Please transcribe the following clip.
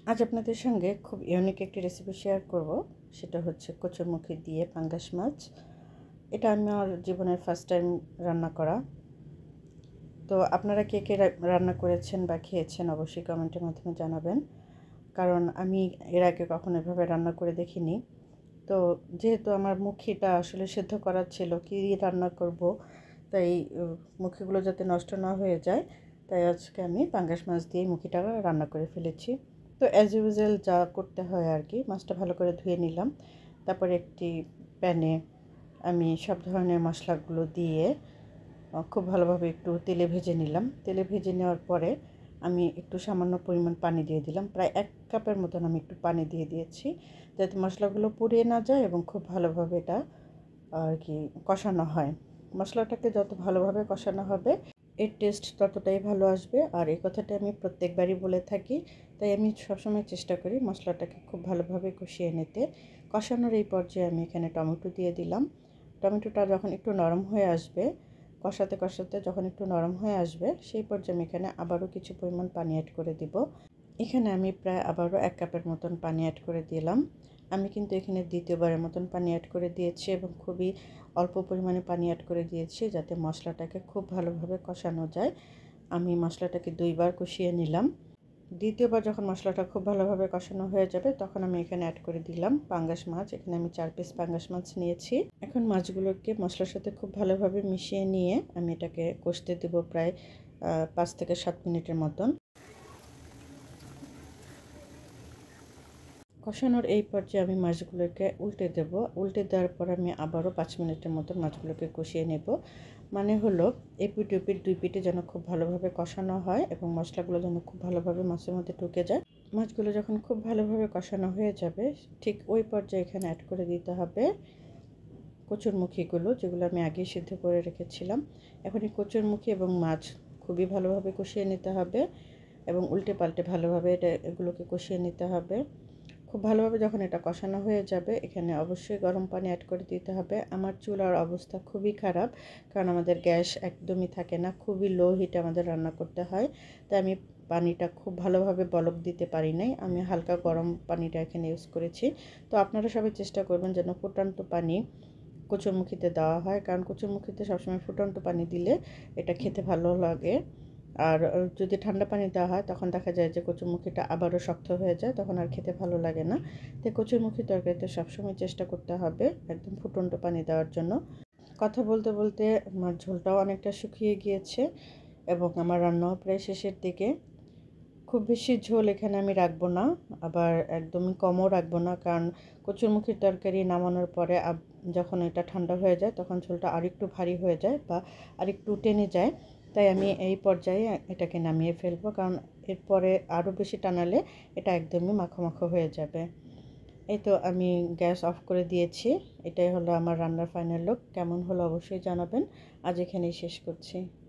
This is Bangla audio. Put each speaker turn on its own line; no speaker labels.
আজ আপনাদের সঙ্গে খুব ইউনিক একটি রেসিপি শেয়ার করব। সেটা হচ্ছে কচুরমুখী দিয়ে পাঙ্গাস মাছ। এটা আমার জীবনের ফার্স্ট টাইম রান্না করা। তো আপনারা কে কে রান্না করেছেন বা খেয়েছেন অবশ্যই কমেন্টের মাধ্যমে জানাবেন, কারণ আমি এর আগে কখনো এভাবে রান্না করে দেখিনি। তো যেহেতু আমার মুখিটা আসলে সেদ্ধ করার ছিল, কী রান্না করব, তাই মুখিগুলো যাতে নষ্ট না হয়ে যায়, তাই আজকে আমি পাঙ্গাস মাছ দিয়ে মুখিটা রান্না করে ফেলেছি। তো অ্যাজ ইউজুয়াল যা করতে হয় আর কি, মাছটা ভালো করে ধুয়ে নিলাম। তারপরে একটি প্যানে আমি সব ধরনের মশলাগুলো দিয়ে খুব ভালোভাবে একটু তেলে ভেজে নিলাম। তেলে ভেজে নেওয়ার পরে আমি একটু সামান্য পরিমাণ পানি দিয়ে দিলাম। প্রায় 1 কাপের মতন আমি একটু পানি দিয়ে দিয়েছি, যাতে মশলাগুলো পুড়িয়ে না যায় এবং খুব ভালোভাবে এটা আর কি কষানো হয়। মশলাটাকে যত ভালোভাবে কষানো হবে এর টেস্ট ততটাই ভালো আসবে। আর এই কথাটা আমি প্রত্যেকবারই বলে থাকি, তাই আমি সবসময় চেষ্টা করি মশলাটাকে খুব ভালোভাবে কষিয়ে নিতে। কষানোর এই পর্যায়ে আমি এখানে টমেটো দিয়ে দিলাম। টমেটোটা যখন একটু নরম হয়ে আসবে, কষাতে কষাতে যখন একটু নরম হয়ে আসবে, সেই পর্যায়ে আমি এখানে আবারও কিছু পরিমাণ পানি অ্যাড করে দিব। এখানে আমি প্রায় আবারও 1 কাপের মতন পানি অ্যাড করে দিলাম। আমি কিন্তু এখানে দ্বিতীয়বারের মতন পানি অ্যাড করে দিয়েছি এবং খুবই অল্প পরিমাণে পানি অ্যাড করে দিয়েছি, যাতে মশলাটাকে খুব ভালোভাবে কষানো যায়। আমি মশলাটাকে 2 বার কষিয়ে নিলাম। দ্বিতীয়বার যখন মশলাটা খুব ভালোভাবে কষানো হয়ে যাবে, তখন আমি এখানে অ্যাড করে দিলাম পাঙ্গাস মাছ। এখানে আমি 4 পিস পাঙ্গাস মাছ নিয়েছি। এখন মাছগুলোকে মশলার সাথে খুব ভালোভাবে মিশিয়ে নিয়ে আমি এটাকে কষতে দেব প্রায় 5 থেকে 7 মিনিটের মতন। কষানোর এই পর্যায়ে আমি মাছগুলোকে উল্টে দেব। উল্টে দেওয়ার পর আমি আবারও 5 মিনিটের মতো মাছগুলোকে কষিয়ে নেব। মানে হলো এপিঠ ওপিঠ 2 পিঠে যেন খুব ভালোভাবে কষানো হয় এবং মশলাগুলো যেন খুব ভালোভাবে মাছের মধ্যে ঢুকে যায়। মাছগুলো যখন খুব ভালোভাবে কষানো হয়ে যাবে, ঠিক ওই পর্যায়ে এখানে অ্যাড করে দিতে হবে কচুরমুখীগুলো, যেগুলো আমি আগেই সিদ্ধ করে রেখেছিলাম। এখন এই কচুরমুখী এবং মাছ খুবই ভালোভাবে কষিয়ে নিতে হবে এবং উল্টে পাল্টে ভালোভাবে এগুলোকে কষিয়ে নিতে হবে। খুব ভালোভাবে যখন এটা কষানো হয়ে যাবে, এখানে অবশ্যই গরম পানি অ্যাড করে দিতে হবে। আমার চুলার অবস্থা খুবই খারাপ, কারণ আমাদের গ্যাস একদমই থাকে না, খুবই লো হিটে আমাদের রান্না করতে হয়। তাই আমি পানিটা খুব ভালোভাবে বলক দিতে পারি নাই, আমি হালকা গরম পানিটা এখানে ইউজ করেছি। তো আপনারা সবাই চেষ্টা করবেন যেন ফুটন্ত পানি কচুরমুখীতে দেওয়া হয়, কারণ কচুরমুখীতে সবসময় ফুটন্ত পানি দিলে এটা খেতে ভালো লাগে। আর যদি ঠান্ডা পানি দেওয়া হয়, তখন দেখা যায় যে কচুরমুখীটা আবারও শক্ত হয়ে যায়, তখন আর খেতে ভালো লাগে না। তাই কচুরমুখী তরকারিতে সবসময় চেষ্টা করতে হবে একদম ফুটন্ত পানি দেওয়ার জন্য। কথা বলতে বলতে আমার ঝোলটাও অনেকটা শুকিয়ে গিয়েছে এবং আমার রান্নাও প্রায় শেষের দিকে। খুব বেশি ঝোল এখানে আমি রাখবো না, আবার একদমই কমও রাখবো না, কারণ কচুরমুখীর তরকারি নামানোর পরে যখন এটা ঠান্ডা হয়ে যায়, তখন ঝোলটা আরেকটু ভারী হয়ে যায় বা আরেকটু টেনে যায়। তাই আমি এই পর্যায়ে এটাকে নামিয়ে ফেলবো, কারণ এরপরে আরও বেশি টানালে এটা একদমই মাখো মাখো হয়ে যাবে। এই তো আমি গ্যাস অফ করে দিয়েছি। এটাই হলো আমার রান্নার ফাইনাল লুক। কেমন হলো অবশ্যই জানাবেন। আজ এখানেই শেষ করছি।